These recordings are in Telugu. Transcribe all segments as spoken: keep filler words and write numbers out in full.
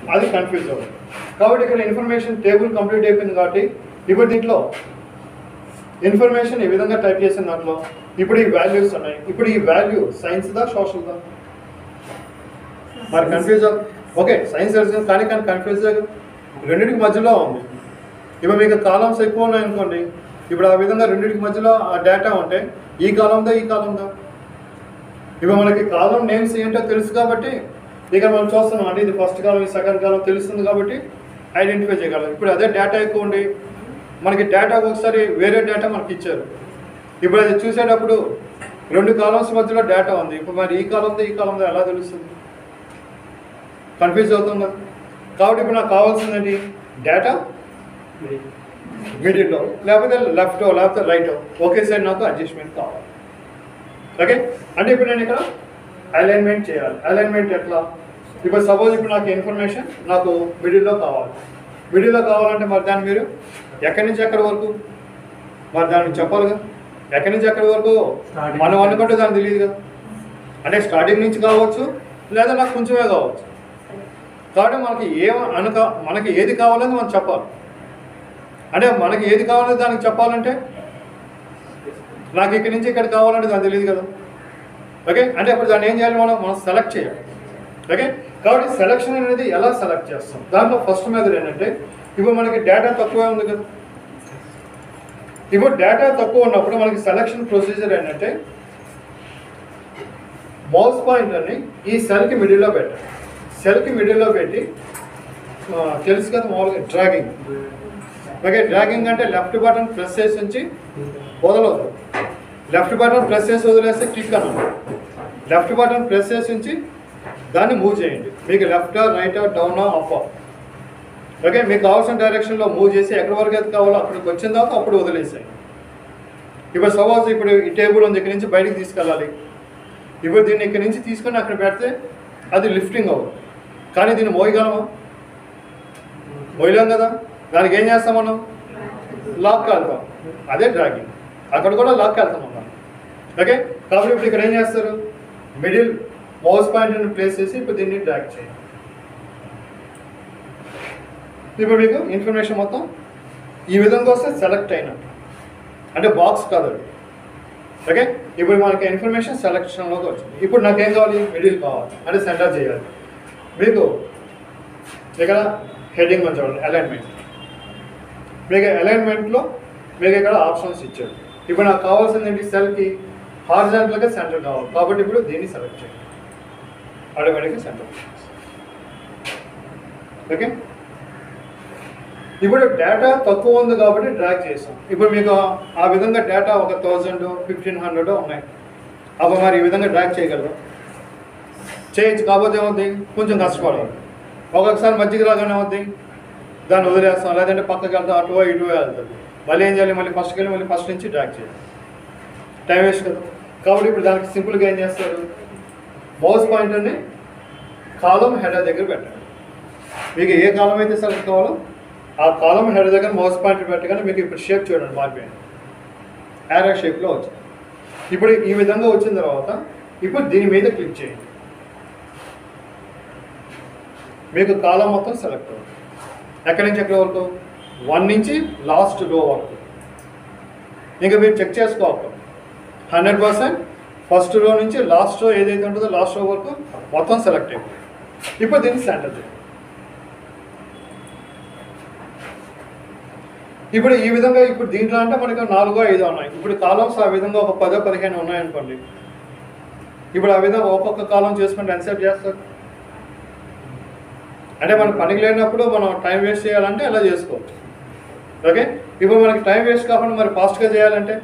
అది కన్ఫ్యూజ్ అవుతుంది. కాబట్టి ఇక్కడ ఇన్ఫర్మేషన్ టేబుల్ కంప్లీట్ అయిపోయింది కాబట్టి ఇప్పుడు దీంట్లో ఇన్ఫర్మేషన్ ఈ విధంగా టైప్ చేసిన దాంట్లో ఇప్పుడు ఈ వాల్యూస్ ఉన్నాయి. ఇప్పుడు ఈ వాల్యూ సైన్స్దా సోషల్దా? మరి కన్ఫ్యూజ్ ఓకే సైన్స్ తెలిసింది కానీ కానీ కన్ఫ్యూజ్ రెండింటికి మధ్యలో ఉంది. ఇప్పుడు మీకు కాలమ్స్ ఎక్కువ ఉన్నాయనుకోండి, ఇప్పుడు ఆ విధంగా రెండింటికి మధ్యలో ఆ డేటా ఉంటే ఈ కాలందా ఈ కాలందా? ఇప్పుడు మనకి కాలం నేమ్స్ ఏంటో తెలుసు కాబట్టి ఇక మనం చూస్తున్నాం అంటే ఇది ఫస్ట్ కాలం ఈ సెకండ్ కాలం తెలుస్తుంది కాబట్టి ఐడెంటిఫై చేయగలం. ఇప్పుడు అదే డేటా ఎక్కువ ఉండి మనకి డేటా ఒకసారి వేరే డేటా మనకి ఇచ్చారు. ఇప్పుడు అది చూసేటప్పుడు రెండు కాలమ్స్ మధ్యలో డేటా ఉంది. ఇప్పుడు మరి ఈ కాలంతో ఈ కాలంతో ఎలా తెలుస్తుంది? కన్ఫ్యూజ్ అవుతుందా? కాబట్టి ఇప్పుడు నాకు కావాల్సిందండి డేటా మిడిల్లో లేకపోతే లెఫ్టో లేకపోతే రైటో ఒకే సైడ్ నాకు అడ్జస్ట్మెంట్ కావాలి. ఓకే అంటే ఇప్పుడు నేను ఇక్కడ అలైన్మెంట్ చేయాలి. అలైన్మెంట్ ఎట్లా? ఇప్పుడు సపోజ్ ఇప్పుడు నాకు ఇన్ఫర్మేషన్ నాకు మిడిల్లో కావాలి. మిడిల్లో కావాలంటే మరి దాన్ని మీరు ఎక్కడి నుంచి ఎక్కడి వరకు మరి దాన్ని చెప్పాలిగా. ఎక్కడి నుంచి ఎక్కడి వరకు మనం అనుకుంటే దానికి తెలియదు కదా. అంటే స్టార్టింగ్ నుంచి కావచ్చు లేదా నాకు కొంచెమే కావచ్చు. కాబట్టి మనకి ఏ అనుక మనకి ఏది కావాలని మనం చెప్పాలి. అంటే మనకి ఏది కావాలో దానికి చెప్పాలంటే నాకు ఇక్కడి నుంచి ఇక్కడ కావాలంటే దానికి తెలియదు కదా. ఓకే అంటే అప్పుడు దాన్ని ఏం చేయాలి? మనం మనం సెలెక్ట్ చేయాలి. ఓకే కాబట్టి సెలెక్షన్ అనేది ఎలా సెలెక్ట్ చేస్తాం? దాంట్లో ఫస్ట్ మెథడ్ ఏంటంటే ఇప్పుడు మనకి డేటా తక్కువే ఉంది కదా. ఇప్పుడు డేటా తక్కువ ఉన్నప్పుడు మనకి సెలెక్షన్ ప్రొసీజర్ ఏంటంటే మౌస్ పాయింటర్ని ఈ సెల్కి మిడిల్లో పెట్టాలి. సెల్కి మిడిల్లో పెట్టి తెలుసు కదా మామూలుగా డ్రాగింగ్. ఓకే డ్రాగింగ్ అంటే లెఫ్ట్ బటన్ ప్రెస్ చేసి ఉంచి వదలవద్దు. లెఫ్ట్ బటన్ ప్రెస్ చేసి వదిలేస్తే క్లిక్ అన్నాను. లెఫ్ట్ బటన్ ప్రెస్ చేసి ఉంచి దాన్ని మూవ్ చేయండి. మీకు లెఫ్టా రైటా డౌనా అప్పా ఓకే మీకు కావాల్సిన డైరెక్షన్లో మూవ్ చేసి ఎక్కడి వరకు అయితే కావాలో అక్కడికి వచ్చిన తర్వాత అప్పుడు వదిలేసాయి. ఇప్పుడు సపోజ్ ఇప్పుడు ఈ టేబుల్ ఉంది ఇక్కడి నుంచి బయటికి తీసుకెళ్ళాలి. ఇప్పుడు దీన్ని ఇక్కడి నుంచి తీసుకొని అక్కడ పెడితే అది లిఫ్టింగ్ అవ్వదు. కానీ దీన్ని మోయగలమా? మోయలేం కదా. దానికి ఏం చేస్తాం మనం? లాక్ వెళ్తాం. అదే డ్రాగింగ్. అక్కడ కూడా లాక్ వెళ్తాం మనం. ఓకే కాబట్టి ఇప్పుడు ఇక్కడ ఏం చేస్తారు? మిడిల్ మౌస్ పాయింట్ని ప్లేస్ చేసి ఇప్పుడు దీన్ని డ్రాగ్ చేయండి. ఇప్పుడు మీకు ఇన్ఫర్మేషన్ మొత్తం ఈ విధంగా వస్తే సెలెక్ట్ అయినట్టు. అంటే బాక్స్ కాదు అది. ఓకే ఇప్పుడు మనకి ఇన్ఫర్మేషన్ సెలెక్షన్లోకి వచ్చింది. ఇప్పుడు నాకేం కావాలి? మిడిల్ కావాలి అంటే సెంటర్ చేయాలి. మీకు ఇక్కడ హెడ్డింగ్ అని చూడండి అలైన్మెంట్. మీకు అలైన్మెంట్లో మీకు ఇక్కడ ఆప్షన్స్ ఇచ్చారు. ఇప్పుడు నాకు కావాల్సింది ఏంటి? సెల్కి హారిజాంటల్గా సెంటర్ కావాలి కాబట్టి ఇప్పుడు దీన్ని సెలెక్ట్ చేయండి. ఆటోమేటిక్గా సెంటర్. ఓకే ఇప్పుడు డేటా తక్కువ ఉంది కాబట్టి డ్రాగ్ చేసాం. ఇప్పుడు మీకు ఆ విధంగా డేటా ఒక థౌజండ్ ఫిఫ్టీన్ హండ్రెడ్ ఉన్నాయి. అప్పుడు మరి ఈ విధంగా డ్రాగ్ చేయగలరు? చేయొచ్చు. కాకపోతే ఏమవుతుంది? కొంచెం కష్టపడాలి. ఒక్కొక్కసారి మధ్యకి రాగానే అవుతుంది దాన్ని వదిలేస్తాం, లేదంటే పక్కకి వెళ్తాం, అటు ఇటు వెళ్తుంది. మళ్ళీ ఏం చేయాలి? మళ్ళీ ఫస్ట్కి వెళ్ళి మళ్ళీ ఫస్ట్ నుంచి డ్రాగ్ చేయాలి. టైం వేస్ట్ కదా. కాబట్టి ఇప్పుడు దానికి సింపుల్గా ఏం చేస్తారు? మౌస్ పాయింటర్ని కాలం హెడర్ దగ్గర పెట్టండి. మీకు ఏ కాలం అయితే సెలెక్ట్ కావాలో ఆ కాలం హెడర్ దగ్గర మౌస్ పాయింటర్ పెట్టగానే మీకు ఇప్పుడు షేప్ చూడండి మారిపోయింది. యారో షేప్లో వచ్చింది. ఇప్పుడు ఈ విధంగా వచ్చిన తర్వాత ఇప్పుడు దీని మీద క్లిక్ చేయండి. మీకు కాలం మొత్తం సెలెక్ట్ అవుతుంది. ఎక్కడి నుంచి ఎక్కడి వరకు? వన్ నుంచి లాస్ట్ రో వరకు. ఇంకా మీరు చెక్ చేసుకోవాలి హండ్రెడ్ పర్సెంట్ ఫస్ట్ రో నుంచి లాస్ట్ రో ఏదైతే ఉంటుందో లాస్ట్ రో వరకు మొత్తం సెలెక్ట్ అయిపోయింది. ఇప్పుడు దీన్ని సెంటర్ చేయండి. ఇప్పుడు ఈ విధంగా ఇప్పుడు దీంట్లో అంటే మనకి నాలుగో ఐదో ఉన్నాయి. ఇప్పుడు కాలమ్స్ ఆ విధంగా ఒక పదో పదిహేను ఉన్నాయనుకోండి. ఇప్పుడు ఆ విధంగా ఒక్కొక్క కాలం చేసుకుంటే ఎన్సెప్ట్ చేస్తారు. అంటే మనకు పనికి లేనప్పుడు మనం టైం వేస్ట్ చేయాలంటే అలా చేసుకోవచ్చు. ఓకే ఇప్పుడు మనకి టైం వేస్ట్ కాకుండా మరి ఫాస్ట్గా చేయాలంటే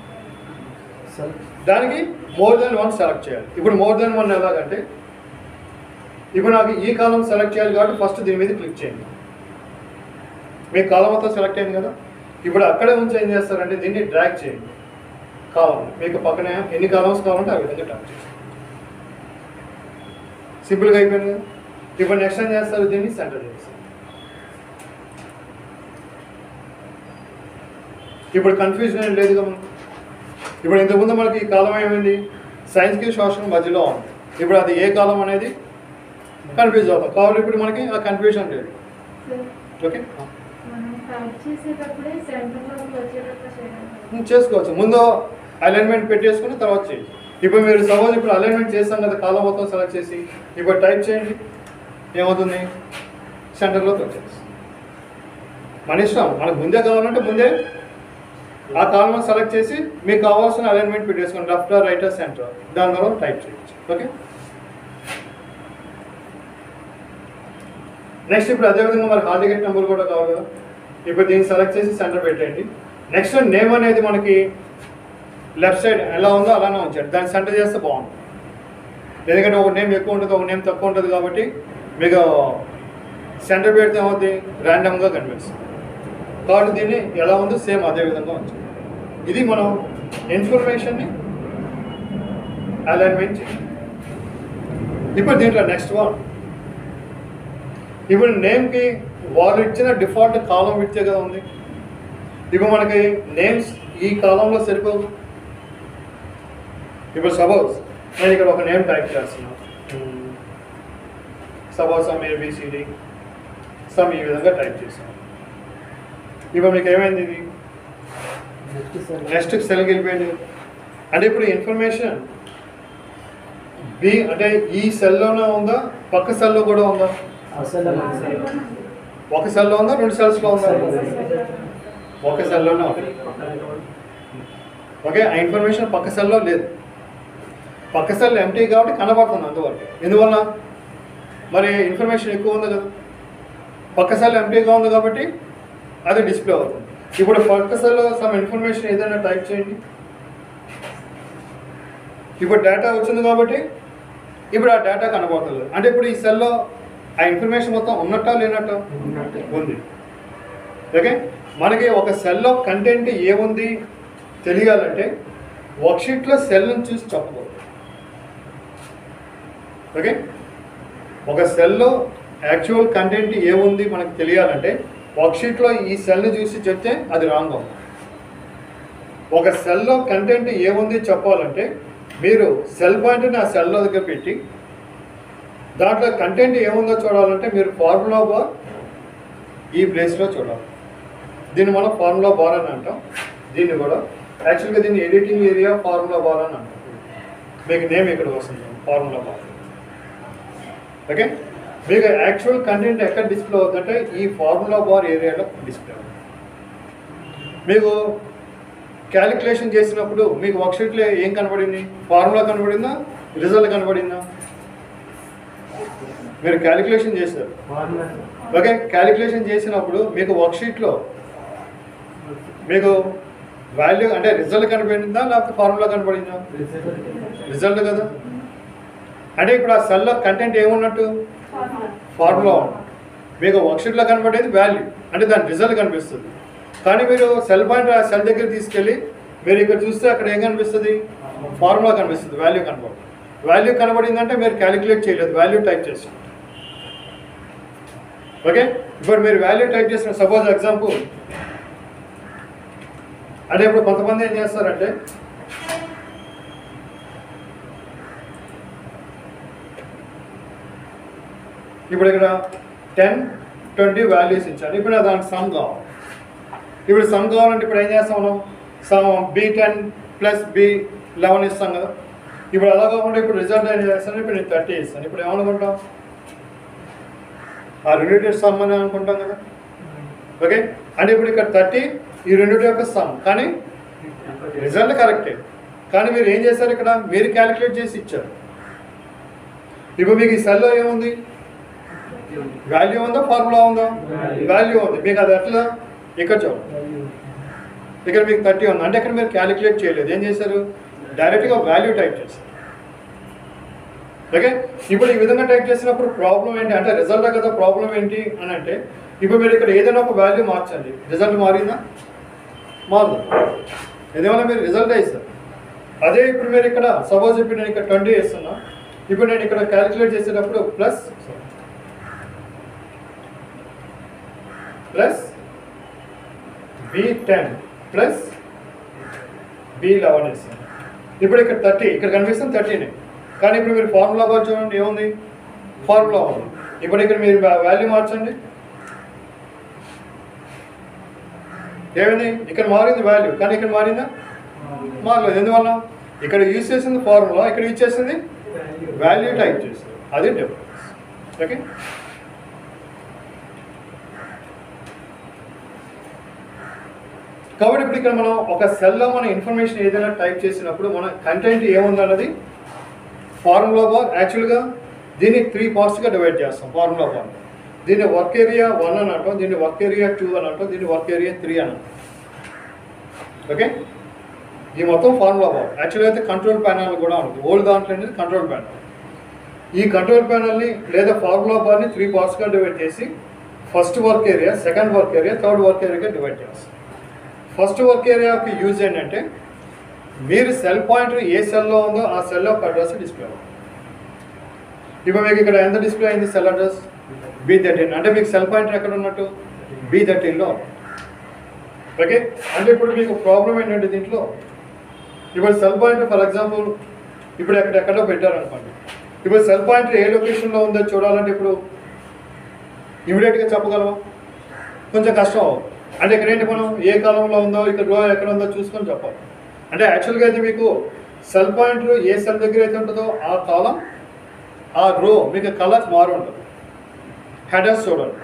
దానికి మోర్ దెన్ వన్ సెలెక్ట్ చేయాలి. ఇప్పుడు మోర్ దెన్ వన్ ఎలాగంటే ఇప్పుడు నాకు ఈ కాలం సెలెక్ట్ చేయాలి కాబట్టి ఫస్ట్ దీని మీద క్లిక్ చేయండి. మీకు కాలం మొత్తం సెలెక్ట్ అయింది కదా. ఇప్పుడు అక్కడే ఉంచి ఏం చేస్తారంటే దీన్ని డ్రాగ్ చేయండి. కాలం మీకు పక్కనే ఎన్ని కాలమ్స్ కావాలంటే ఆ విధంగా డ్రాగ్ చేయండి. సింపుల్గా అయిపోయింది కదా. ఇప్పుడు నెక్స్ట్ ఏం చేస్తారు? దీన్ని సెంటర్ చేస్తారు. ఇప్పుడు కన్ఫ్యూజన్ ఏం లేదు కదా. ఇప్పుడు ఇంతకుముందు మనకి ఈ కాలం ఏమైంది? సైన్స్కి సోషల్ మధ్యలో ఉంది. ఇప్పుడు అది ఏ కాలం అనేది కన్ఫ్యూజ్ అవుతాం. కాబట్టి ఇప్పుడు మనకి ఆ కన్ఫ్యూజన్ లేదు. ఓకే, చేసుకోవచ్చు. ముందు అలైన్మెంట్ పెట్టేసుకుని తర్వాత చేయండి. ఇప్పుడు మీరు సపోజ్ ఇప్పుడు అలైన్మెంట్ చేస్తాం కదా, కాలం మొత్తం సెలెక్ట్ చేసి ఇప్పుడు టైప్ చేయండి, ఏమవుతుంది? సెంటర్లోకి వచ్చేసి మన ఇష్టం. మనకు ముందే కావాలంటే ముందే ఆ కాలం సెలెక్ట్ చేసి మీకు కావాల్సిన అలైన్మెంట్ పెట్టేసుకోండి, లెఫ్ట్ రైట్ సెంటర్, దాని ద్వారా టైప్ చేయొచ్చు. ఓకే, నెక్స్ట్ ఇప్పుడు అదేవిధంగా మరి హాల్ టికెట్ నెంబర్ కూడా కావాలి కదా. ఇప్పుడు దీన్ని సెలెక్ట్ చేసి సెంటర్ పెట్టండి. నెక్స్ట్ నేమ్ అనేది మనకి లెఫ్ట్ సైడ్ ఎలా ఉందో అలానే ఉంచండి, దాన్ని సెంటర్ చేస్తే బాగుంటుంది. ఎందుకంటే ఒక నేమ్ ఎక్కువ ఉంటుంది, ఒక నేమ్ తక్కువ ఉంటుంది, కాబట్టి మీకు సెంటర్ పెడితే ఏమవుతుంది? ర్యాండమ్గా కనిపిస్తుంది. కాబట్టి దీన్ని ఎలా ఉందో సేమ్ అదే విధంగా ఉంచండి. ఇది మనం ఇన్ఫర్మేషన్ని అలైన్మెంట్ చేయాలి. ఇప్పుడు దీంట్లో నెక్స్ట్ వన్, ఇప్పుడు నేమ్కి వాళ్ళు ఇచ్చిన డిఫాల్ట్ కాలం ఇచ్చే కదా ఉంది. ఇప్పుడు మనకి నేమ్స్ ఈ కాలంలో సరిపోదు. ఇప్పుడు సపోజ్ నేను ఇక్కడ ఒక నేమ్ టైప్ చేస్తున్నాను, సపోజ్ సమ్ ఏబిసిడి సమ్ ఈ విధంగా టైప్ చేసాను. ఇప్పుడు మీకు ఏమైంది? ఇది నెక్స్ట్ సెల్కి వెళ్ళిపోయింది. అంటే ఇప్పుడు ఇన్ఫర్మేషన్ బి అంటే ఈ సెల్లోనే ఉందా, పక్క సెల్లో కూడా ఉందా? ఒక సెల్లో ఉందా, రెండు సెల్స్లో ఉందా? ఒక సెల్లోనే ఉంది. ఓకే, ఆ ఇన్ఫర్మేషన్ పక్క సెల్లో లేదు. పక్క సెల్ ఎంటీ కాబట్టి కనబడుతుంది అందువరకు. ఎందువల్ల? మరి ఇన్ఫర్మేషన్ ఎక్కువ ఉంది కదా, పక్క సెల్ ఎంటీగా ఉంది కాబట్టి అది డిస్ప్లే అవుతుంది. ఇప్పుడు పక్క సెల్లో సమ్ ఇన్ఫర్మేషన్ ఏదైనా టైప్ చేయండి. ఇప్పుడు డేటా వచ్చింది కాబట్టి ఇప్పుడు ఆ డేటా కనబడుతుంది. అంటే ఇప్పుడు ఈ సెల్లో ఆ ఇన్ఫర్మేషన్ మొత్తం ఉన్నట్టా లేనట్టా? ఉంది. ఓకే, మనకి ఒక సెల్లో కంటెంట్ ఏముంది తెలియాలంటే వర్క్షీట్లో సెల్ని చూసి చెప్పకూడదు. ఓకే, ఒక సెల్లో యాక్చువల్ కంటెంట్ ఏముంది మనకు తెలియాలంటే వర్క్షీట్లో ఈ సెల్ని చూసి చెప్తే అది రాంగ్ అవుతుంది. ఒక సెల్లో కంటెంట్ ఏముంది చెప్పాలంటే మీరు సెల్ పాయింట్ని ఆ సెల్లో దగ్గర పెట్టి దాంట్లో కంటెంట్ ఏముందో చూడాలంటే మీరు ఫార్ములా బార్ ఈ ప్లేస్లో చూడాలి. దీన్ని మనం ఫార్ములా బార్ అని అంటాం. దీన్ని కూడా యాక్చువల్గా దీన్ని ఎడిటింగ్ ఏరియా ఫార్ములా బార్ అని అంటాం. మీకు నేమ్ ఇక్కడ వస్తుంది ఫార్ములా బార్. ఓకే, మీకు యాక్చువల్ కంటెంట్ ఎక్కడ డిస్ప్లే అవుతుందంటే ఈ ఫార్ములా బార్ ఏరియాలో డిస్ప్లే అవుతుంది. మీకు క్యాలిక్యులేషన్ చేసినప్పుడు మీకు వర్క్షీట్లో ఏం కనబడింది? ఫార్ములా కనబడిందా, రిజల్ట్ కనబడిందా? మీరు క్యాలిక్యులేషన్ చేశారు. ఓకే, క్యాలిక్యులేషన్ చేసినప్పుడు మీకు వర్క్షీట్లో మీకు వాల్యూ అంటే రిజల్ట్ కనబడిందా లేకపోతే ఫార్ములా కనబడిందా? రిజల్ట్ కదా. అంటే ఇప్పుడు ఆ సెల్లో కంటెంట్ ఏమున్నట్టు? ఫార్ములా ఉన్నట్టు. మీకు వర్క్షీట్లో కనబడేది వాల్యూ, అంటే దాని రిజల్ట్ కనిపిస్తుంది. కానీ మీరు సెల్ పాయింట్ ఆ సెల్ దగ్గర తీసుకెళ్ళి మీరు ఇక్కడ చూస్తే అక్కడ ఏం కనిపిస్తుంది? ఫార్ములా కనిపిస్తుంది, వాల్యూ కనబడుతుంది. వాల్యూ కనబడిందంటే మీరు క్యాలిక్యులేట్ చేయలేదు, వాల్యూ టైప్ చేస్తారు. ఓకే, ఇప్పుడు మీరు వాల్యూ టైప్ చేసిన సపోజ్ ఎగ్జాంపుల్ అంటే ఇప్పుడు కొంతమంది ఏం చేస్తారంటే ఇప్పుడు ఇక్కడ టెన్ ట్వంటీ వాల్యూస్ ఇచ్చారు. ఇప్పుడు దానికి సమ్ కావాలి. ఇప్పుడు సమ్ కావాలంటే ఇప్పుడు ఏం చేస్తాం మనం? Sum B ten plus B eleven ఇస్తాం కదా. ఇప్పుడు అలా కాకుండా ఇప్పుడు రిజల్ట్ ఏం చేస్తాను? ఇప్పుడు నేను థర్టీ ఇస్తాను. ఇప్పుడు ఏమనుకుంటాం? ఆ రెండింటి సమ్ అని అనుకుంటాం కదా. ఓకే, అంటే ఇప్పుడు ఇక్కడ థర్టీ ఈ రెండింటి యొక్క సమ్, కానీ రిజల్ట్ కరెక్టే. కానీ మీరు ఏం చేశారు? ఇక్కడ మీరు క్యాలిక్యులేట్ చేసి ఇచ్చారు. ఇప్పుడు మీకు ఈ సెల్లో ఏముంది? వాల్యూ ఉందా, ఫార్ములా ఉందా? వాల్యూ ఉంది. మీకు అది ఎట్లా? ఇక్కడ చూడండి, ఇక్కడ మీకు థర్టీ ఉంది. అంటే ఇక్కడ మీరు క్యాలిక్యులేట్ చేయలేదు, ఏం చేశారు? డైరెక్ట్గా వాల్యూ టైప్ చేశారు. ఓకే, ఇప్పుడు ఈ విధంగా టైప్ చేసినప్పుడు ప్రాబ్లం ఏంటి అంటే రిజల్ట్ కదా ప్రాబ్లం ఏంటి అని అంటే ఇప్పుడు మీరు ఇక్కడ ఏదైనా ఒక వాల్యూ మార్చండి, రిజల్ట్ మారిందా? మారదు. ఎందువల్ల మీరు రిజల్ట్ వేస్తారు. అదే ఇప్పుడు మీరు ఇక్కడ సపోజ్ ఇప్పుడు నేను ఇక్కడ ట్వంటీ వేస్తున్నా. ఇప్పుడు నేను ఇక్కడ క్యాలిక్యులేట్ చేసేటప్పుడు plus plus B ten plus B eleven వేస్తాను. ఇప్పుడు ఇక్కడ థర్టీ ఇక్కడ కనిపిస్తుంది థర్టీనే. కానీ ఇప్పుడు మీరు ఫార్ములా బార్ చూడండి ఏముంది? Formula one. ఇప్పుడు ఇక్కడ మీరు వాల్యూ మార్చండి, ఏమైంది? ఇక్కడ మారింది వాల్యూ, కానీ ఇక్కడ మారిందా? మారలేదు. ఎందువల్ల? ఇక్కడ యూజ్ చేసింది ఫార్ములా, ఇక్కడ యూజ్ చేసింది వాల్యూ టైప్ చేసింది. అది డిఫరెన్స్. ఓకే, కాబట్టి ఇప్పుడు ఇక్కడ మనం ఒక సెల్లో మన ఇన్ఫర్మేషన్ ఏదైనా టైప్ చేసినప్పుడు మన కంటెంట్ ఏముందన్నది ఫార్ములా బార్. యాక్చువల్గా దీన్ని త్రీ పార్ట్స్గా డివైడ్ చేస్తాం ఫార్ములా బార్. దీన్ని వర్క్ ఏరియా వన్ అని అంటాం, దీన్ని వర్క్ ఏరియా టూ అని అంటాం, దీన్ని వర్క్ ఏరియా త్రీ అని అంటాం. ఓకే, ఈ మొత్తం ఫార్ములా బార్. యాక్చువల్గా అయితే కంట్రోల్ ప్యానల్ కూడా ఉంటుంది. ఓల్డ్ దాంట్లో అనేది కంట్రోల్ ప్యానల్. ఈ కంట్రోల్ ప్యానల్ని లేదా ఫార్ములా బార్ని త్రీ పార్ట్స్గా డివైడ్ చేసి first work area, second work area, third work ఏరియాగా డివైడ్ చేస్తాం. ఫస్ట్ వర్క్ ఏరియాకి యూజ్ ఏంటంటే మీరు సెల్ పాయింటర్ ఏ సెల్లో ఉందో ఆ సెల్లో ఒక అడ్రస్ డిస్ప్లే అవుతుంది. ఇప్పుడు మీకు ఇక్కడ ఎంత డిస్ప్లే అయింది? Cell address B thirteen. అంటే మీకు సెల్ పాయింటర్ ఎక్కడ ఉన్నట్టు? బి థర్టీన్లో. ఓకే, అంటే ఇప్పుడు మీకు ప్రాబ్లం ఏంటంటే దీంట్లో ఇప్పుడు సెల్ పాయింటర్ ఫర్ ఎగ్జాంపుల్ ఇప్పుడు ఎక్కడెక్కడో పెట్టారనుకోండి. ఇప్పుడు సెల్ పాయింటర్ ఏ లొకేషన్లో ఉందో చూడాలంటే ఇప్పుడు ఇమీడియట్గా చెప్పగలమా? కొంచెం కష్టం అవుతుంది. అంటే ఇక్కడ ఏంటి, మనం ఏ కాలంలో ఉందో ఇక్కడ రో ఎక్కడ ఉందో చూసుకొని చెప్పాలి. అంటే యాక్చువల్గా అయితే మీకు సెల్ పాయింటర్ ఏ సెల్ దగ్గర అయితే ఉంటుందో ఆ కాలం ఆ రో మీకు కలర్స్ మారు ఉంటుంది. హెడర్స్ చూడండి,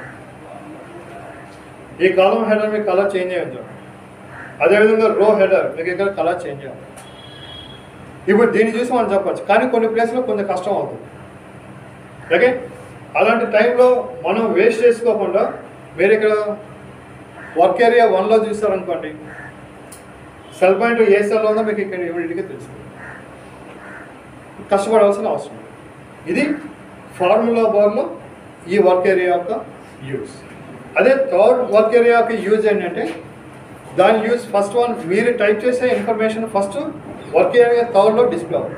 ఈ కాలం హెడర్ మీకు కలర్ చేంజ్ అయ్యి ఉంటుంది. అదేవిధంగా రో హెడర్ మీకు ఇక్కడ కలర్ చేంజ్ అయ్యి ఉంటుంది. ఇప్పుడు దీన్ని చూసి మనం చెప్పచ్చు, కానీ కొన్ని ప్లేస్లో కొంచెం కష్టం అవుతుంది. ఓకే, అలాంటి టైంలో మనం వేస్ట్ చేసుకోకుండా మీరు ఇక్కడ వర్క్ ఏరియా వన్లో చూస్తారనుకోండి, సెల్ పాయింట్ ఏ సెల్లో ఉందో మీకు ఇక్కడ ఇమీడియట్గా తెలుస్తుంది. కష్టపడాల్సిన అవసరం. ఇది ఫార్ములా బార్లో ఈ వర్క్ ఏరియా యొక్క యూజ్. అదే థర్డ్ వర్క్ ఏరియా యొక్క యూజ్ ఏంటంటే దాని యూజ్ ఫస్ట్ వన్ మీరు టైప్ చేసే ఇన్ఫర్మేషన్ ఫస్ట్ వర్క్ ఏరియా థర్డ్లో డిస్ప్లే అవుతుంది.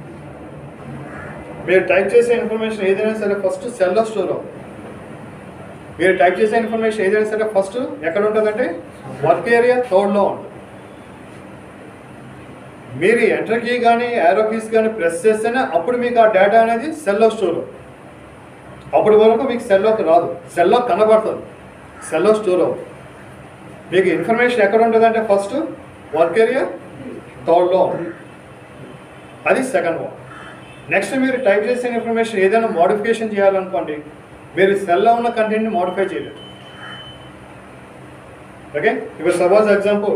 మీరు టైప్ చేసే ఇన్ఫర్మేషన్ ఏదైనా సరే ఫస్ట్ సెల్లో స్టోర్ అవుతుంది. మీరు టైప్ చేసే ఇన్ఫర్మేషన్ ఏదైనా సరే ఫస్ట్ ఎక్కడ ఉంటుందంటే వర్క్ ఏరియా థర్డ్లో ఉంటుంది. మీరు ఎంటర్ కీ కానీ యారో కీస్ కానీ ప్రెస్ చేస్తేనే అప్పుడు మీకు ఆ డేటా అనేది సెల్లో స్టోర్ అవుతుంది. అప్పటి వరకు మీకు సెల్లోకి రాదు, సెల్లో కనబడుతుంది, సెల్లో స్టోర్ అవుతుంది. మీకు ఇన్ఫర్మేషన్ ఎక్కడ ఉంటుందంటే ఫస్ట్ వర్క్ ఏరియా థర్డ్లో ఉంటుంది. అది సెకండ్ వన్. నెక్స్ట్ మీరు టైప్ చేసిన ఇన్ఫర్మేషన్ ఏదైనా మోడిఫికేషన్ చేయాలనుకోండి, మీరు సెల్లో ఉన్న కంటెంట్ని మోడిఫై చేయలేదు. ఓకే, ఇప్పుడు సపోజ్ ఎగ్జాంపుల్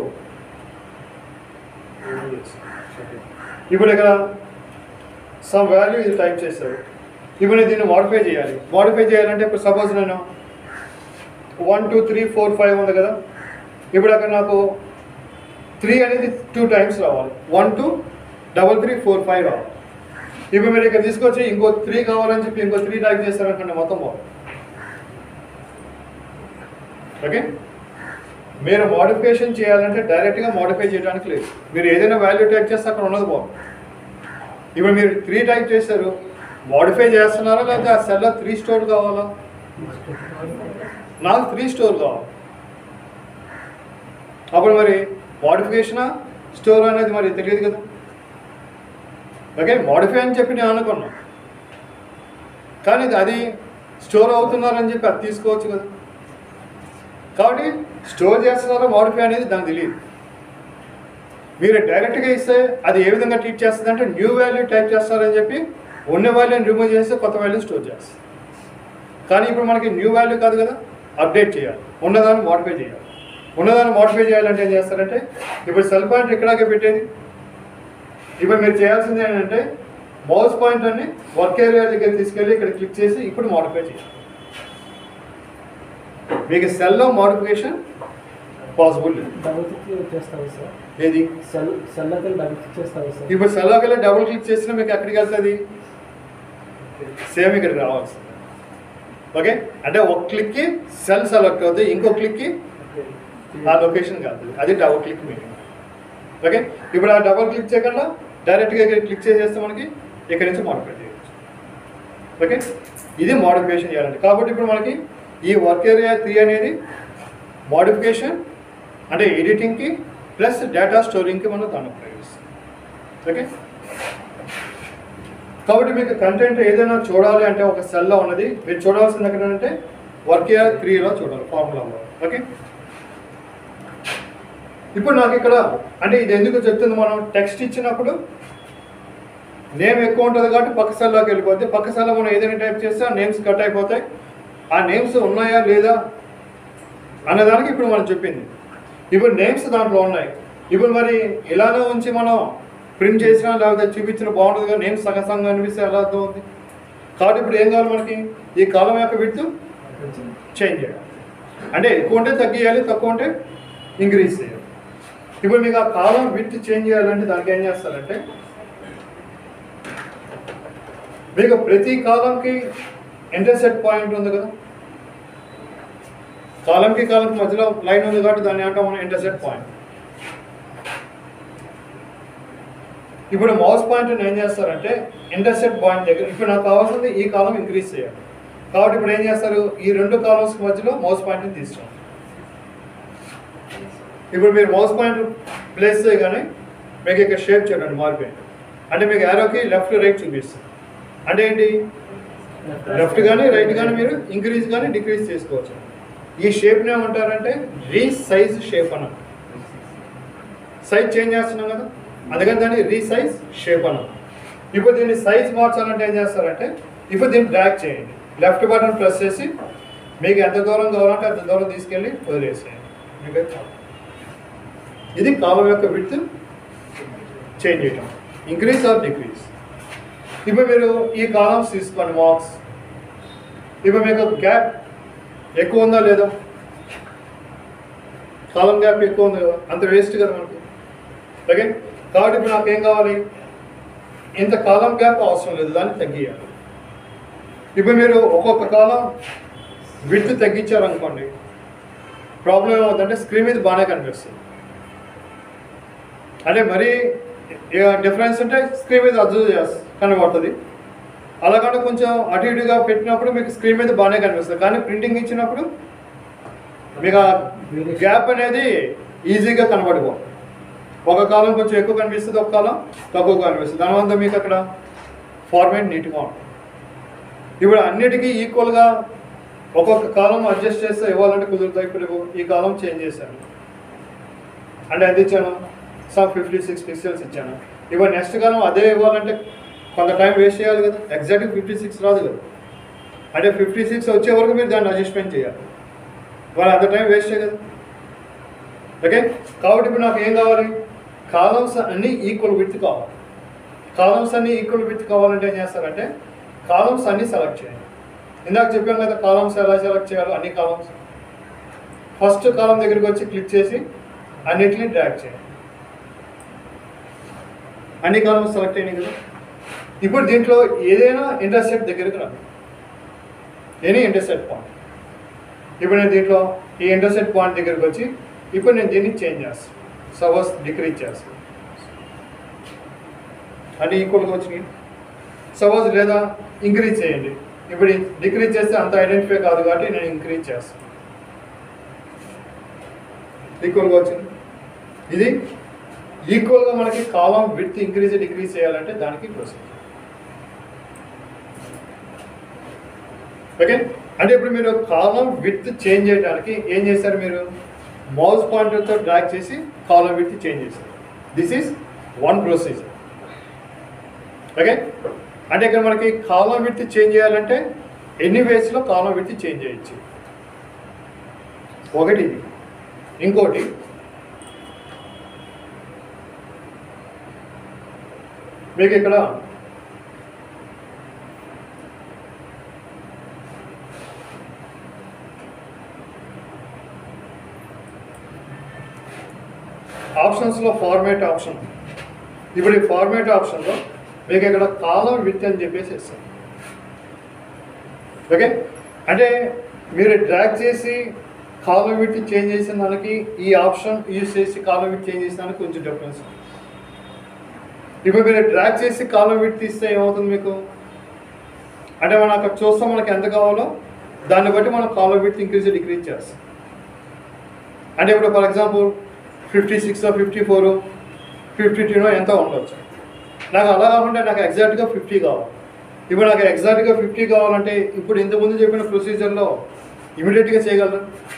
ఇప్పుడు ఇక్కడ సమ్ వాల్యూ ఇది టైప్ చేశారు. ఇప్పుడు నేను దీన్ని మోడిఫై చేయాలి. మోడిఫై చేయాలంటే ఇప్పుడు సపోజ్ నేను one two three four five ఉంది కదా, ఇప్పుడు అక్కడ నాకు త్రీ అనేది టూ టైమ్స్ రావాలి. One two double three four five రావాలి. ఇప్పుడు మీరు ఇక్కడ తీసుకొచ్చి ఇంకో త్రీ కావాలని చెప్పి ఇంకో త్రీ టైప్ చేస్తారనుకోండి, మొత్తం బాగుంది. ఓకే, మీరు మోడిఫికేషన్ చేయాలంటే డైరెక్ట్గా మోడిఫై చేయడానికి లేదు. మీరు ఏదైనా వాల్యూ టైప్ చేస్తే అక్కడ ఉన్నది బాగుంది. ఇప్పుడు మీరు త్రీ టైప్ చేశారు, మోడిఫై చేస్తున్నారా లేకపోతే ఆ సెల్లో త్రీ స్టోర్ కావాలా? నాకు త్రీ స్టోర్ కావాలి. అప్పుడు మరి మోడిఫికేషనా స్టోర్ అనేది మరి తెలియదు కదా. ఓకే, మోడిఫై అని చెప్పి నేను అనుకున్నా, కానీ అది స్టోర్ అవుతున్నారని చెప్పి అది తీసుకోవచ్చు కదా. కాబట్టి స్టోర్ చేస్తున్నారో మోడిఫై అనేది దానికి తెలియదు. మీరు డైరెక్ట్గా ఇస్తే అది ఏ విధంగా ట్రీట్ చేస్తుంది అంటే న్యూ వాల్యూ టైప్ చేస్తారని చెప్పి ఉన్న వాల్యూని రిమూవ్ చేస్తే కొత్త వాల్యూ స్టోర్ చేస్తుంది. కానీ ఇప్పుడు మనకి న్యూ వాల్యూ కాదు కదా, అప్డేట్ చేయాలి, ఉన్నదాన్ని మోడిఫై చేయాలి. ఉన్నదాన్ని మోడిఫై చేయాలంటే ఏం చేస్తారంటే ఇప్పుడు సెల్ పాయింట్ ఇక్కడాకే పెట్టేది. ఇప్పుడు మీరు చేయాల్సింది ఏంటంటే మౌస్ పాయింటర్ని వర్క్ ఏరియా దగ్గర తీసుకెళ్ళి ఇక్కడ క్లిక్ చేసి ఇప్పుడు మోడిఫై చేయాలి. మీకు సెల్లో మోడిఫికేషన్ పాసిబుల్ లేదు. ఏది ఇప్పుడు సెల్లోకి వెళ్ళి డబుల్ క్లిక్ చేసినా మీకు ఎక్కడికి వెళ్తుంది? సేమ్ ఇక్కడికి రావాల్సింది. ఓకే, అంటే ఒక క్లిక్కి సెల్ సెలెక్ట్ అవుతుంది, ఇంకో క్లిక్కి ఆ లొకేషన్ కాదు. అది డబుల్ క్లిక్ మీనింగ్. ఓకే, ఇప్పుడు ఆ డబుల్ క్లిక్ చేయకుండా డైరెక్ట్గా ఇక్కడ క్లిక్ చేసేస్తే మనకి ఇక్కడ నుంచి మోడిఫై చేయవచ్చు. ఓకే, ఇది మోడిఫికేషన్ చేయాలండి. కాబట్టి ఇప్పుడు మనకి ఈ వర్క్ ఏరియా త్రీ అనేది మోడిఫికేషన్ అంటే ఎడిటింగ్కి ప్లస్ డేటా స్టోరింగ్కి మనం దాన్ని ఉపయోగిస్తాం. ఓకే, కాబట్టి మీకు కంటెంట్ ఏదైనా చూడాలి అంటే ఒక సెల్లో ఉన్నది మీరు చూడాల్సింది ఎక్కడ అంటే వర్క్ ఇయర్ త్రీలో చూడాలి ఫార్ములాలో. ఓకే, ఇప్పుడు నాకు ఇక్కడ అంటే ఇది ఎందుకు చెప్తుంది, మనం టెక్స్ట్ ఇచ్చినప్పుడు నేమ్ ఎక్కువ ఉంటుంది కాబట్టి పక్క సెల్లోకి వెళ్ళిపోతే పక్క సెల్లో మనం ఏదైనా టైప్ చేస్తే ఆ నేమ్స్ కట్ అయిపోతాయి. ఆ నేమ్స్ ఉన్నాయా లేదా అన్నదానికి ఇప్పుడు మనం చెప్పింది. ఇప్పుడు నేమ్స్ దాంట్లో ఉన్నాయి. ఇప్పుడు మరి ఇలానే ఉంచి మనం ప్రింట్ చేసినా లేకపోతే చూపించిన బాగుంటుంది కదా, నేమ్స్ సగం సగం అనిపిస్తే ఎలా అర్థం అవుతుంది. కాబట్టి ఇప్పుడు ఏం కావాలి మనకి, ఈ కాలం యొక్క విడ్త్ చేంజ్ చేయాలి. అంటే ఎక్కువ ఉంటే తగ్గియాలి, తక్కువ ఉంటే ఇంక్రీజ్ చేయాలి. ఇప్పుడు మీకు ఆ కాలం విడ్త్ చేంజ్ చేయాలంటే దానికి ఏం చేస్తారంటే మీకు ప్రతి కాలంకి ఇంటర్సెక్ట్ పాయింట్ ఉంది కదా, కాలంకి కాలంకి మధ్యలో లైన్ ఉంది కాబట్టి దాన్ని అంటాం మనం ఇంటర్సెక్ట్ పాయింట్. ఇప్పుడు మౌస్ పాయింట్ ఏం చేస్తారంటే ఇంటర్సెక్ట్ పాయింట్ దగ్గర ఇప్పుడు నాకు కావాల్సింది ఈ కాలం ఇంక్రీజ్ చేయాలి కాబట్టి ఇప్పుడు ఏం చేస్తారు, ఈ రెండు కాలమ్స్ మధ్యలో మౌస్ పాయింట్ని తీసుకోండి. ఇప్పుడు మీరు మౌస్ పాయింట్ ప్లేస్ చేయగానే మీకు ఇక్కడ షేప్ చూడండి మారిపోయింది. అంటే మీకు యారోకి లెఫ్ట్ రైట్ చూపిస్తుంది. అంటే ఏంటి, లెఫ్ట్ కానీ రైట్ కానీ మీరు ఇంక్రీజ్ కానీ డిక్రీజ్ చేసుకోవచ్చు. ఈ షేప్ని ఏమంటారంటే రీసైజ్ షేప్ అన్నారు. సైజ్ చేంజ్ చేస్తున్నాం కదా, అందుకని దాన్ని రీసైజ్ షేప్ అన్నారు. ఇప్పుడు దీన్ని సైజ్ మార్చాలంటే ఏం చేస్తారంటే ఇప్పుడు దీన్ని డ్రాగ్ చేయండి, లెఫ్ట్ బటన్ ప్రెస్ చేసి మీకు ఎంత దూరం కావాలంటే అంత దూరం తీసుకెళ్ళి వదిలేసేయండి. ఇది కాలం యొక్క విడ్త్ చేంజ్ చేయటం, ఇంక్రీజ్ ఆర్ డిక్రీజ్. ఇప్పుడు మీరు ఈ కాలమ్స్ తీసుకోండి మార్క్స్. ఇప్పుడు మీకు గ్యాప్ ఎక్కువ ఉందా లేదా, కాలం గ్యాప్ ఎక్కువ ఉంది కదా, అంత వేస్ట్ కదా మనకి. ఓకే, కాబట్టి ఇప్పుడు నాకు ఏం కావాలి, ఇంత కాలం గ్యాప్ అవసరం లేదు, దాన్ని తగ్గియాలి. ఇప్పుడు మీరు ఒక్కొక్క కాలం విడ్త్ తగ్గించారనుకోండి ప్రాబ్లం ఏమవుతుందంటే స్క్రీన్ మీద బాగానే కనిపిస్తుంది. అంటే మరీ డిఫరెన్స్ ఉంటే స్క్రీన్ మీద అబ్జర్వ్ చేస్తా కనబడుతుంది. అలాగంటే కొంచెం అటు ఇటుగా పెట్టినప్పుడు మీకు స్క్రీన్ మీద బాగానే కనిపిస్తుంది, కానీ ప్రింటింగ్ ఇచ్చినప్పుడు మీకు ఆ గ్యాప్ అనేది ఈజీగా కనబడిపోతుంది. ఒక కాలం కొంచెం ఎక్కువ కనిపిస్తుంది, ఒక కాలం తక్కువ కనిపిస్తుంది. దానివల్ల మీకు అక్కడ ఫార్మేట్ నీట్గా ఉంటుంది. ఇప్పుడు అన్నిటికీ ఈక్వల్గా ఒక్కొక్క కాలం అడ్జస్ట్ చేస్తే ఇవ్వాలంటే కుదురుతాయి. ఇప్పుడు ఈ కాలం చేంజ్ చేశాను అంటే ఎంత ఇచ్చాను, సమ్ ఫిఫ్టీ సిక్స్ పిక్సెల్స్ ఇచ్చాను. ఇప్పుడు నెక్స్ట్ కాలం అదే ఇవ్వాలంటే కొంత టైం వేస్ట్ చేయాలి కదా, ఎగ్జాక్ట్గా ఫిఫ్టీ సిక్స్ రాదు కదా. అంటే ఫిఫ్టీ సిక్స్ వచ్చే వరకు మీరు దాన్ని అడ్జస్ట్మెంట్ చేయాలి, వాళ్ళు అంత టైం వేస్ట్ చేయదు. ఓకే, కాబట్టి ఇప్పుడు నాకు ఏం కావాలి, కాలమ్స్ అన్నీ ఈక్వల్ విడ్త్ కావాలి. కాలమ్స్ అన్నీ ఈక్వల్ విడ్త్ కావాలంటే ఏం చేస్తారంటే కాలమ్స్ అన్నీ సెలెక్ట్ చేయండి. ఇందాక చెప్పాం కదా కాలమ్స్ ఎలా సెలెక్ట్ చేయాలో. అన్ని కాలమ్స్ ఫస్ట్ కాలం దగ్గరికి వచ్చి క్లిక్ చేసి అన్నిటిని డ్రాగ్ చేయండి. అన్ని కాలమ్స్ సెలెక్ట్ అయ్యాయి కదా. ఇప్పుడు దీంట్లో ఏదైనా ఇంటర్సెక్ట్ దగ్గరికి రండి, ఎనీ ఇంటర్సెక్ట్ పాయింట్. ఇప్పుడు నేను దీంట్లో ఈ ఇంటర్సెక్ట్ పాయింట్ దగ్గరికి వచ్చి ఇప్పుడు నేను దీన్ని చేంజ్ చేస్తాను, సపోజ్ డిక్రీజ్ చేస్తాను. అన్నీ ఈక్వల్గా వచ్చినాయి. సపోజ్ లేదా ఇంక్రీజ్ చేయండి. ఇప్పుడు డిక్రీజ్ చేస్తే అంత ఐడెంటిఫై కాదు కాబట్టి నేను ఇంక్రీజ్ చేస్తాను. ఈక్వల్గా వచ్చింది. ఇది ఈక్వల్గా మనకి కాలం విడ్త్ ఇంక్రీజ్ డిక్రీజ్ చేయాలంటే దానికి ప్రొసీజర్. ఓకే, అంటే ఇప్పుడు మీరు కాలం విడ్త్ చేంజ్ చేయడానికి ఏం చేశారు, మీరు మౌస్ పాయింటర్తో డ్రాగ్ చేసి కాలం విడ్త్ చేంజ్ చేశారు. This is one procedure. Okay, అంటే ఇక్కడ మనకి కాలం విడ్త్ చేంజ్ చేయాలంటే ఎన్ని వేస్లో కాలం విడ్త్ చేంజ్ చేయొచ్చు. ఒకటి ఇది. ఇంకోటి మీకు ఇక్కడ ఆప్షన్స్లో ఫార్మేట్ ఆప్షన్. ఇప్పుడు ఈ ఫార్మేట్ ఆప్షన్లో మీకు ఇక్కడ కాలం విడ్త్ అని చెప్పేసి ఇస్తాం. ఓకే, అంటే మీరు డ్రాగ్ చేసి కాలం విడ్త్ చేంజ్ చేసిన దానికి ఈ ఆప్షన్ యూజ్ చేసి కాలం విడ్త్ చేంజ్ చేసిన దానికి కొంచెం డిఫరెన్స్. ఇప్పుడు మీరు డ్రాగ్ చేసి కాలం విడ్త్ తీస్తే ఏమవుతుంది మీకు అంటే మనం అక్కడ చూస్తాం మనకి ఎంత కావాలో దాన్ని బట్టి మనం కాలం విడ్త్ ఇంక్రీజ్ డిక్రీజ్ చేస్తాం. అంటే ఇప్పుడు for example fifty six fifty four fifty టూనో ఎంత ఉండవచ్చు. నాకు అలా కాకుండా నాకు ఎగ్జాక్ట్గా ఫిఫ్టీ కావాలి. ఇప్పుడు నాకు ఎగ్జాక్ట్గా ఫిఫ్టీ కావాలంటే ఇప్పుడు ఇంతకుముందు చెప్పిన ప్రొసీజర్లో ఇమీడియట్గా చేయగలరు?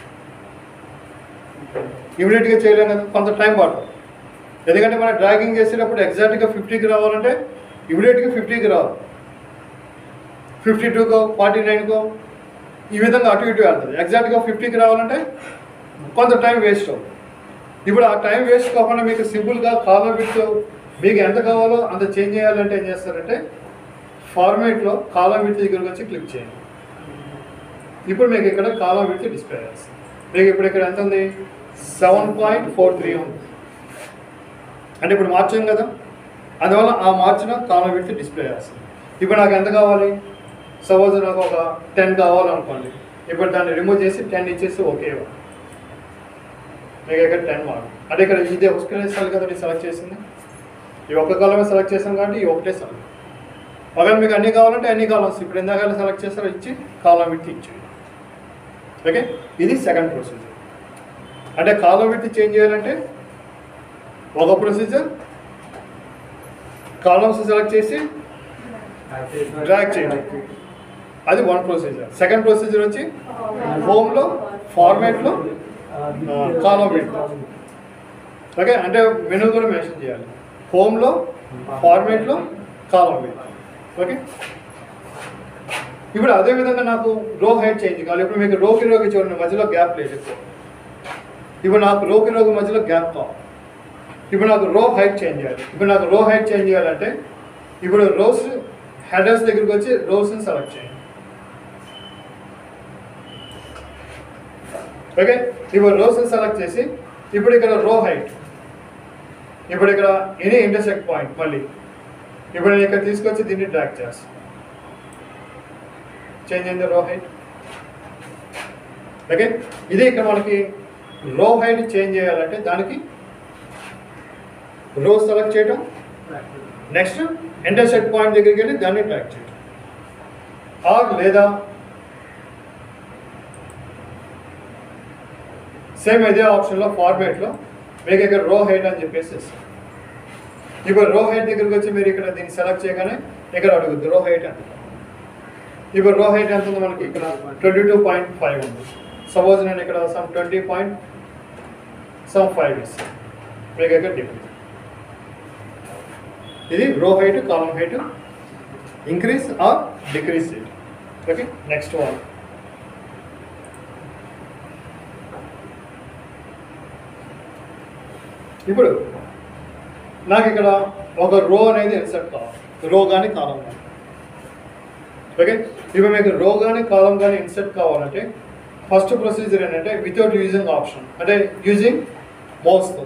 ఇమీడియట్గా చేయలేం కదా, కొంత టైం పడుతుంది. ఎందుకంటే మనం డ్రాగింగ్ చేసేటప్పుడు ఎగ్జాక్ట్గా ఫిఫ్టీకి రావాలంటే ఇమీడియట్గా ఫిఫ్టీకి రావాలి, ఫిఫ్టీ టూకో ఫార్టీ నైన్కో ఈ విధంగా అటు ఇటు వెళ్తుంది. ఎగ్జాక్ట్గా ఫిఫ్టీకి రావాలంటే కొంత టైం వేస్ట్ అవుతుంది. ఇప్పుడు ఆ టైం వేస్ట్ కాకుండా మీకు సింపుల్గా కాలం విత్ మీకు ఎంత కావాలో అంత చేంజ్ చేయాలంటే ఏం చేస్తారంటే ఫార్మేట్లో కాలం విత్ దగ్గరకు వచ్చి క్లిక్ చేయండి. ఇప్పుడు మీకు ఇక్కడ కాలం విత్ డిస్ప్లే చేస్తుంది. మీకు ఇప్పుడు ఇక్కడ ఎంత ఉంది? సెవెన్ పాయింట్ ఫోర్ త్రీ ఉంది. అంటే ఇప్పుడు మార్చాం కదా, అందువల్ల ఆ మార్చిన కాలం విత్ డిస్ప్లే చేస్తుంది. ఇప్పుడు నాకు ఎంత కావాలి? సపోజ్ నాకు ఒక టెన్ కావాలనుకోండి. ఇప్పుడు దాన్ని రిమూవ్ చేసి టెన్ ఇచ్చేసి ఓకే మీకు ఇక్కడ టెన్ మార్క్. అంటే ఇక్కడ ఇదే ఒకటే సెల్ కదా సెలెక్ట్ చేసింది, ఈ ఒక్క కాలమే సెలెక్ట్ చేసాం కాబట్టి ఈ ఒకటే సెల్. ఒకవేళ మీకు అన్ని కావాలంటే అన్ని కాలమ్స్ ఇప్పుడు ఎందాక సెలెక్ట్ చేస్తారో ఇచ్చి కాలం విత్ ఇచ్చేయండి. ఓకే, ఇది సెకండ్ ప్రొసీజర్. అంటే కాలం విత్ చేంజ్ చేయాలంటే ఒక ప్రొసీజర్, కాలమ్స్ సెలెక్ట్ చేసి డ్రాగ్ చేయండి, అది వన్ ప్రొసీజర్. సెకండ్ ప్రొసీజర్ వచ్చి హోమ్లో ఫార్మేట్లో కాలం విత్. ఓకే, అంటే మెనూ కూడా మెన్షన్ చేయాలి, హోమ్లో ఫార్మేట్లో కాలం విత్. ఓకే, ఇప్పుడు అదేవిధంగా నాకు రో హైట్ చేంజ్ కావాలి. ఇప్పుడు మీకు రోకి రోగి చూడండి మధ్యలో గ్యాప్ లేదు ఎక్కువ. ఇప్పుడు నాకు రోకి రోగి మధ్యలో గ్యాప్ కావాలి. ఇప్పుడు నాకు రో హైట్ చేంజ్ చేయాలి. ఇప్పుడు నాకు రో హైట్ చేంజ్ చేయాలంటే ఇప్పుడు రోస్ హెడర్స్ దగ్గరికి వచ్చి రోస్ని సెలెక్ట్ చేయండి. ఓకే, ఇప్పుడు రోస్ని సెలెక్ట్ చేసి ఇప్పుడు ఇక్కడ రో హైట్, ఇప్పుడు ఇక్కడ ఎనీ ఇంటర్సెక్ట్ పాయింట్ మళ్ళీ ఇప్పుడు నేను ఇక్కడ తీసుకొచ్చి దీన్ని డ్రాగ్ చేస్తాను. చేంజ్ అయింది రో హైట్. ఓకే, ఇది ఇక్కడ మనకి రో హైట్ చేంజ్ చేయాలంటే దానికి రో సెలెక్ట్ చేయడం, నెక్స్ట్ ఇంటర్సెక్ట్ పాయింట్ దగ్గరికి వెళ్ళి దాన్ని డ్రాగ్ చేయడం. ఆర్ లేదా సేమ్ ఇదే ఆప్షన్లో ఫార్మేట్లో మీకు ఇక్కడ రో హైట్ అని చెప్పేసి ఇప్పుడు రో హైట్ దగ్గరికి వచ్చి మీరు ఇక్కడ దీన్ని సెలెక్ట్ చేయగానే ఇక్కడ అడుగుద్ది రో హైట్ అంటే. ఇప్పుడు రో హైట్ ఎంత ఉంది మనకి? ఇక్కడ ట్వంటీ టూ పాయింట్ ఫైవ్ ఉంది. సపోజ్ నేను ఇక్కడ some twenty point some five ఇస్తాను మీకు ఇక్కడ డిఫరెన్స్. ఇది row height, column height, increase or decrease height. Okay, next one. ఇప్పుడు నాకు ఇక్కడ ఒక రో అనేది ఇన్సర్ట్ కావాలి, రో కానీ కాలం కానీ. ఓకే, ఇప్పుడు మీకు రో కానీ కాలం కానీ ఇన్సర్ట్ కావాలంటే ఫస్ట్ ప్రొసీజర్ ఏంటంటే వితౌట్ యూజింగ్ ఆప్షన్, అంటే యూజింగ్ మౌస్తో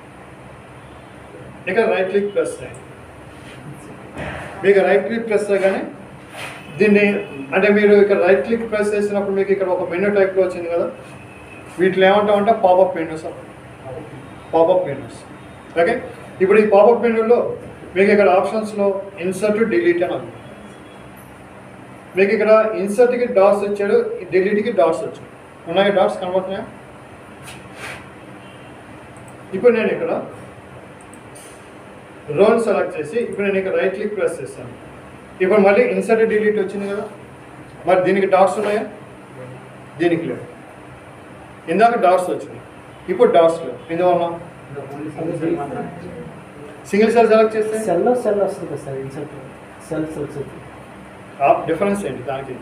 ఇక్కడ రైట్ క్లిక్ ప్రెస్ చేయండి. మీకు రైట్ క్లిక్ ప్రెస్ చేయగానే దీన్ని అంటే మీరు ఇక్కడ రైట్ క్లిక్ ప్రెస్ చేసినప్పుడు మీకు ఇక్కడ ఒక మెనూ టైప్లో వచ్చింది కదా, వీటిలో ఏమంటామంటే popup menus, popup menus. Okay, ఇప్పుడు ఈ పాపప్ మెనూలో మీకు ఇక్కడ ఆప్షన్స్లో ఇన్సర్ట్ డిలీట్ అని ఉంది. మీకు ఇక్కడ ఇన్సర్ట్కి డాట్స్ వచ్చాడు, డిలీట్కి డాట్స్ వచ్చాడు. ఉన్నాయి డాట్స్ కనబడుతున్నాయా? ఇప్పుడు నేను ఇక్కడ రోల్ సెలెక్ట్ చేసి ఇప్పుడు నేను ఇక్కడ రైట్ క్లిక్ ప్రెస్ చేస్తాను. ఇప్పుడు మళ్ళీ ఇన్సర్ట్ డిలీట్ వచ్చింది కదా, మరి దీనికి డాట్స్ ఉన్నాయా? దీనికి లేవు. ఇందాక డాట్స్ వచ్చినాయి, ఇప్పుడు డాట్స్ లేవు. ఎందువల్ల? సింగిల్ సెల్ సెలెక్ట్ చేస్తే సెల్ సెల్ వస్తుంది sir, insert cell cells difference ఏంటి దానికి?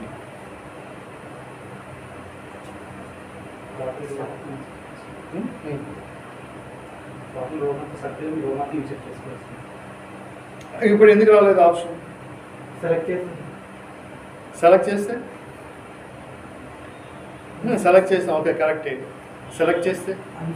ఇప్పుడు ఎందుకు రాలేదు ఆప్షన్? సెలెక్ట్ చేసి సెలెక్ట్ చేస్తే సెలెక్ట్ చేస్తాం. Okay, correct. సెలెక్ట్ చేస్తే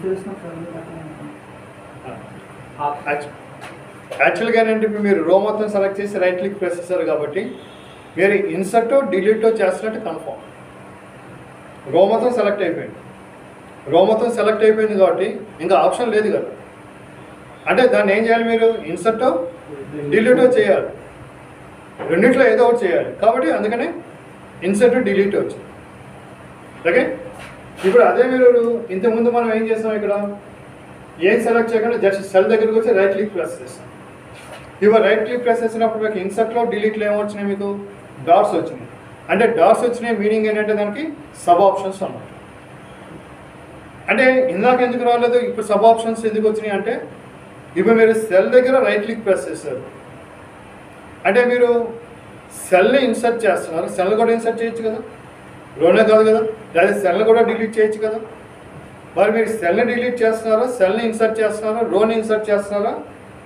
యాక్చువల్గా ఏంటంటే ఇప్పుడు మీరు రో మొత్తం సెలెక్ట్ చేసి రైట్ క్లిక్ ప్రెస్ చేస్తారు కాబట్టి మీరు ఇన్సర్టో డిలీటో చేస్తున్నట్టు కన్ఫర్మ్. రో మొత్తం సెలెక్ట్ అయిపోయింది, రో మొత్తం సెలెక్ట్ అయిపోయింది కాబట్టి ఇంకా ఆప్షన్ లేదు కదా. అంటే దాన్ని ఏం చేయాలి? మీరు ఇన్సర్టో డిలీటో చేయాలి, రెండింటిలో ఏదో ఒకటి చేయాలి. కాబట్టి అందుకనే ఇన్సర్ట్ డిలీట్ వచ్చింది. ఓకే, ఇప్పుడు అదే మీరు ఇంతకుముందు మనం ఏం చేస్తాం, ఇక్కడ ఏం సెలెక్ట్ చేయకుండా జస్ట్ సెల్ దగ్గరికి వచ్చి రైట్ క్లిక్ ప్రెస్ చేస్తాం. ఇవాళ రైట్ క్లిక్ ప్రెస్ చేసినప్పుడు మీకు ఇన్సర్ట్లో డిలీట్లో ఏమొచ్చినాయి? మీకు డాట్స్ వచ్చినాయి. అంటే డాట్స్ వచ్చినాయి మీనింగ్ ఏంటంటే దానికి సబ్ ఆప్షన్స్ అన్నమాట. అంటే ఇందాక ఎందుకు రాలేదు, ఇప్పుడు సబ్ ఆప్షన్స్ ఎందుకు వచ్చినాయి అంటే ఇప్పుడు మీరు సెల్ దగ్గర రైట్ క్లిక్ ప్రెస్ చేస్తారు. అంటే మీరు సెల్ని ఇన్సర్ట్ చేస్తున్నారు, సెల్ కూడా ఇన్సర్ట్ చేయొచ్చు కదా, రోనే కాదు కదా, లేదా సెల్ని కూడా డిలీట్ చేయొచ్చు కదా. మరి మీరు సెల్ని డిలీట్ చేస్తున్నారా, సెల్ని ఇన్సర్ట్ చేస్తున్నారా, రోని ఇన్సర్ట్ చేస్తున్నారా,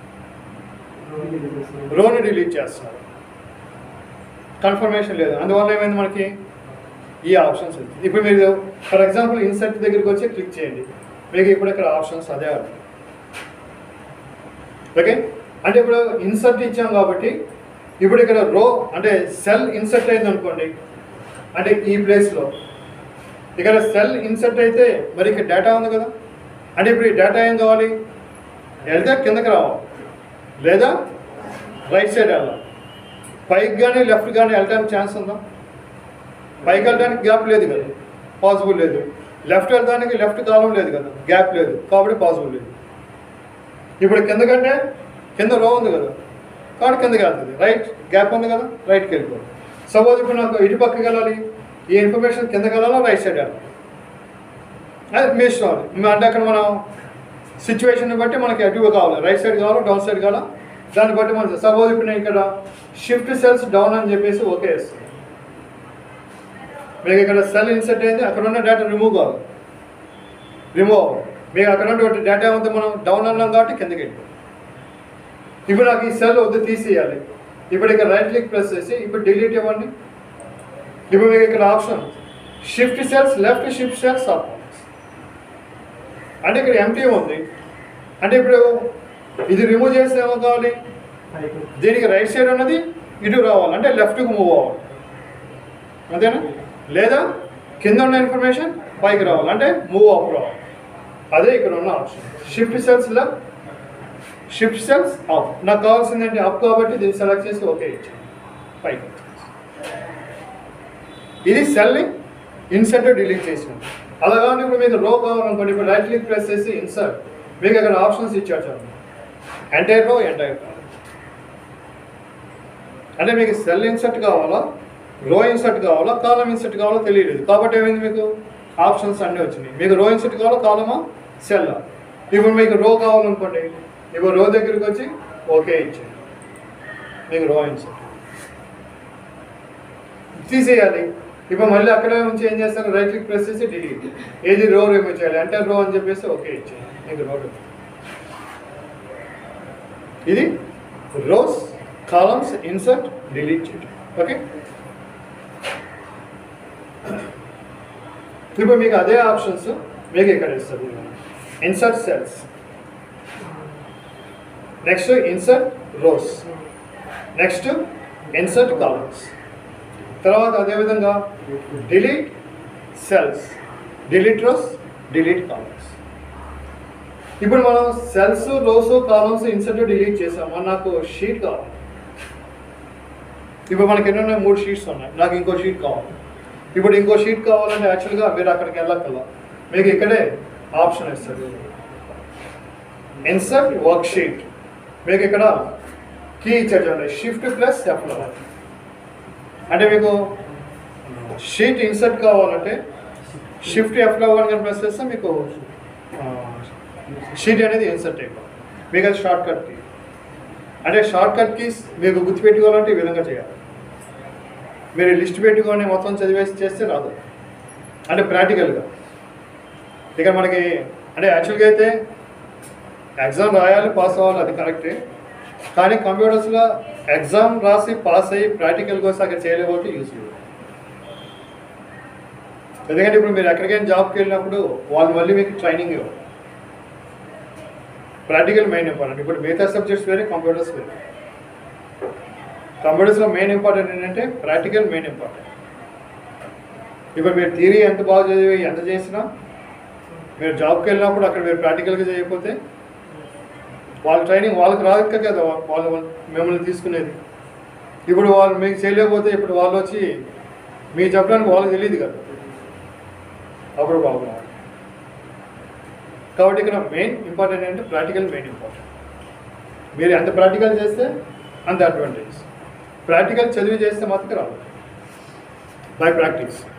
రోని డిలీట్ చేస్తున్నారు. కన్ఫర్మేషన్ లేదు, అందువల్ల ఏమైంది మనకి ఈ ఆప్షన్స్ వచ్చింది. ఇప్పుడు మీరు ఫర్ ఎగ్జాంపుల్ ఇన్సర్ట్ దగ్గరికి వచ్చి క్లిక్ చేయండి, మీకు ఇప్పుడు ఇక్కడ ఆప్షన్స్ అదే అవుతుంది. ఓకే, అంటే ఇప్పుడు ఇన్సర్ట్ ఇచ్చాం కాబట్టి ఇప్పుడు ఇక్కడ రో అంటే సెల్ ఇన్సర్ట్ అయింది అనుకోండి, అంటే ఈ ప్లేస్లో ఇక్కడ సెల్ ఇన్సర్ట్ అయితే మరి ఇక్కడ డేటా ఉంది కదా, అంటే ఇప్పుడు ఈ డేటా ఏం కావాలి, వెళ్తే కిందకి రావాలి లేదా రైట్ సైడ్ వెళ్ళాలి. పైకి కానీ లెఫ్ట్ కానీ వెళ్ళడానికి ఛాన్స్ ఉందా? పైకి వెళ్ళడానికి గ్యాప్ లేదు కదా, పాసిబుల్ లేదు. లెఫ్ట్ వెళ్ళడానికి లెఫ్ట్ కాలం లేదు కదా, గ్యాప్ లేదు, కాబట్టి పాసిబుల్ లేదు. ఇప్పుడు కిందకంటే కింద రో ఉంది కదా, కాబట్టి కిందకి వెళ్తుంది. రైట్ గ్యాప్ ఉంది కదా, రైట్కి వెళ్ళిపోతుంది. సపోజ్ ఇప్పుడు నాకు ఇటు పక్కకి వెళ్ళాలి, ఈ ఇన్ఫర్మేషన్ కిందకి వెళ్ళాలా రైట్ సైడ్ వెళ్ళాలి, అది మీ ఇష్టం. అంటే అక్కడ మనం సిచ్యువేషన్ బట్టి మనకి ఎటు కావాలి, రైట్ సైడ్ కావాలా డౌన్ సైడ్ కావాలా, దాన్ని బట్టి మనం సపోజ్ ఇప్పుడు నేను ఇక్కడ షిఫ్ట్ సెల్స్ డౌన్ అని చెప్పేసి ఓకే వేస్తాను. మీకు ఇక్కడ సెల్ ఇన్సర్ట్ అయింది, అక్కడ ఉన్న డేటా రిమూవ్ కావాలి, రిమూవ్ అవ్వాలి. మీకు అక్కడ ఉన్న డేటా ఉంది మనం డౌన్ అన్నాం కాబట్టి కిందకి వెళ్ళిపోయి. ఇప్పుడు నాకు ఈ సెల్ వద్దు తీసేయాలి, ఇప్పుడు ఇక్కడ రైట్ క్లిక్ ప్రెస్ చేసి ఇప్పుడు డిలీట్ ఇవ్వండి. ఇప్పుడు మీకు ఇక్కడ option shift cells left, shift cells up. అంటే ఇక్కడ ఎంటీ ఉంది, అంటే ఇప్పుడు ఇది రిమూవ్ చేస్తే ఏమో కావాలి, దీనికి రైట్ సైడ్ ఉన్నది ఇటు రావాలి, అంటే లెఫ్ట్కి మూవ్ అవ్వాలి, అంతేనా? లేదా కింద ఉన్న ఇన్ఫర్మేషన్ పైకి రావాలి, అంటే మూవ్ అప్ రావాలి. అదే ఇక్కడ ఉన్న option shift cells left, shift cells up. నాకు కావాల్సింది ఏంటి అప్, కాబట్టి దీన్ని సెలెక్ట్ చేసి ఓకే ఇచ్చాను, పైకి. ఇది సెల్ని ఇన్సర్ట్ డిలీట్ చేసాను. అలా కానీ ఇప్పుడు మీకు రో కావాలనుకోండి, ఇప్పుడు రైట్ క్లిక్ ప్రెస్ చేసి ఇన్సర్ట్, మీకు అక్కడ ఆప్షన్స్ ఇచ్చారు చాలు, ఎంటైర్ రో ఎంటైర్ కావాలి. అంటే మీకు సెల్ ఇన్సర్ట్ కావాలా, రో ఇన్సర్ట్ కావాలా, కాలం ఇన్సర్ట్ కావాలో తెలియలేదు, కాబట్టి ఏమైంది మీకు ఆప్షన్స్ అన్నీ వచ్చినాయి. మీకు రో ఇన్సర్ట్ కావాలా, కాలమా, సెల్. ఇప్పుడు మీకు రో కావాలనుకోండి, ఇప్పుడు రో దగ్గరికి వచ్చి ఓకే ఇచ్చేయండి, మీకు రో ఇన్సర్ట్ తీసేయాలి. ఇప్పుడు మళ్ళీ అక్కడే ఉంచి ఏం చేస్తారు, రైట్ క్లిక్ ప్రెస్ చేసి డిలీట్, ఏది రో రిమూవ్ చేయాలి అంటే రో అని చెప్పేసి ఓకే ఇచ్చేయండి, మీకు రో రిమూవ్. ఇది రోస్, కాలమ్స్ ఇన్సర్ట్ డిలీట్ చేయడం. ఓకే, ఇప్పుడు మీకు అదే ఆప్షన్స్ మీకు ఇక్కడ ఇస్తుంది. Insert cells, next insert rows, next insert columns, తర్వాత అదేవిధంగా delete cells, delete rows, delete columns. ఇప్పుడు మనం cells, rows, columns insert delete చేసాం. నాకు షీట్ కావాలి. ఇప్పుడు మనకి ఎన్ని ఉన్నాయి, మూడు షీట్స్ ఉన్నాయి, నాకు ఇంకో షీట్ కావాలి. ఇప్పుడు ఇంకో షీట్ కావాలంటే యాక్చువల్గా మీరు అక్కడికి వెళ్ళక్కల్లా, మీకు ఇక్కడే ఆప్షన్ ఇస్తుంది ఇన్సర్ట్ వర్క్ షీట్. మీకు ఇక్కడ కీ ఇచ్చారు చూడండి, షిఫ్ట్ ప్లస్ ఎఫ్ లో. అంటే మీకు షీట్ ఇన్సర్ట్ కావాలంటే షిఫ్ట్ ఎఫ్ లో వన్ ప్రెస్ చేస్తే మీకు షీట్ అనేది ఇన్సర్ట్ అయిపోతుంది. మీకు అది షార్ట్ కట్ కీ. అంటే షార్ట్ కట్ కీస్ మీకు గుర్తుపెట్టుకోవాలంటే ఈ విధంగా చేయాలి. మీరు లిస్ట్ పెట్టుకొని మొత్తం చదివేసి చేస్తే రాదు, అంటే ప్రాక్టికల్గా. ఇక మనకి అంటే యాక్చువల్గా అయితే ఎగ్జామ్ రాయాలి, పాస్ అవ్వాలి, అది కరెక్టే. కానీ కంప్యూటర్స్లో ఎగ్జామ్ రాసి పాస్ అయ్యి ప్రాక్టికల్ కోసం అక్కడ చేయలేకపోతే యూజ్ లేదు. ఎందుకంటే ఇప్పుడు మీరు ఎక్కడికైనా జాబ్కి వెళ్ళినప్పుడు వాళ్ళు మళ్ళీ మీకు ట్రైనింగ్ ఇవ్వరు. Practical main important. ఇప్పుడు మిగతా సబ్జెక్ట్స్ వేరే, కంప్యూటర్స్ వేరే. కంప్యూటర్స్లో మెయిన్ ఇంపార్టెంట్ ఏంటంటే ప్రాక్టికల్ మెయిన్ ఇంపార్టెంట్. ఇప్పుడు మీరు థియరీ ఎంత బాగా చదివి ఎంత చేసినా మీరు జాబ్కి వెళ్ళినప్పుడు అక్కడ మీరు ప్రాక్టికల్గా చేయకపోతే వాళ్ళ ట్రైనింగ్ వాళ్ళకి రాక కదా వాళ్ళు మిమ్మల్ని తీసుకునేది. ఇప్పుడు వాళ్ళు మీకు చేయలేకపోతే ఇప్పుడు వాళ్ళు వచ్చి మీకు చెప్పడానికి వాళ్ళకి తెలియదు కదా, అప్పుడు బాగున్నారు. కాబట్టి ఇక్కడ మెయిన్ ఇంపార్టెంట్ అంటే ప్రాక్టికల్ మెయిన్ ఇంపార్టెంట్. మీరు ఎంత ప్రాక్టికల్ చేస్తే అంత అడ్వాంటేజ్. ప్రాక్టికల్ చదివి చేస్తే మాత్రం రాదు. By practice.